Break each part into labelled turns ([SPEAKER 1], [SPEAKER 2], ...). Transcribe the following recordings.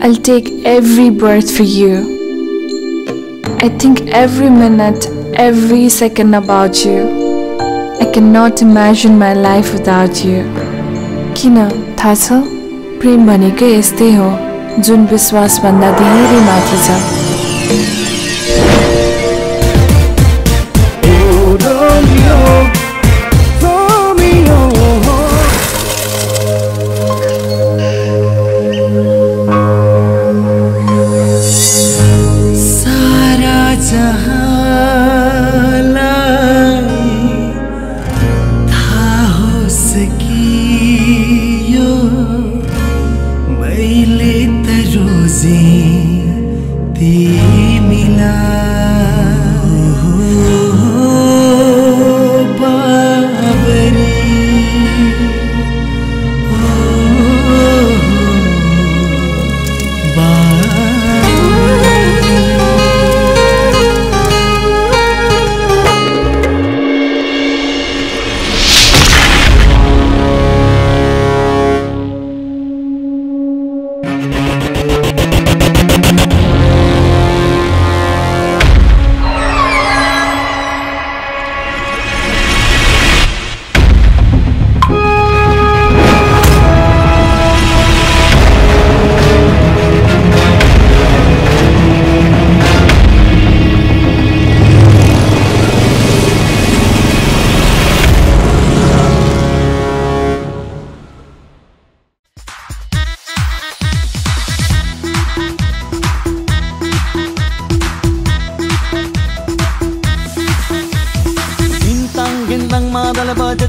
[SPEAKER 1] I'll take every breath for you. I think every minute, every second about you. I cannot imagine my life without you. किन थाहा छ प्रेम भनेकै यस्तै हो जुन विश्वास भन्दा धेरै मात्र छ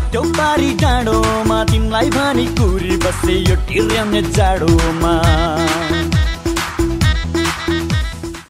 [SPEAKER 2] जाडोमा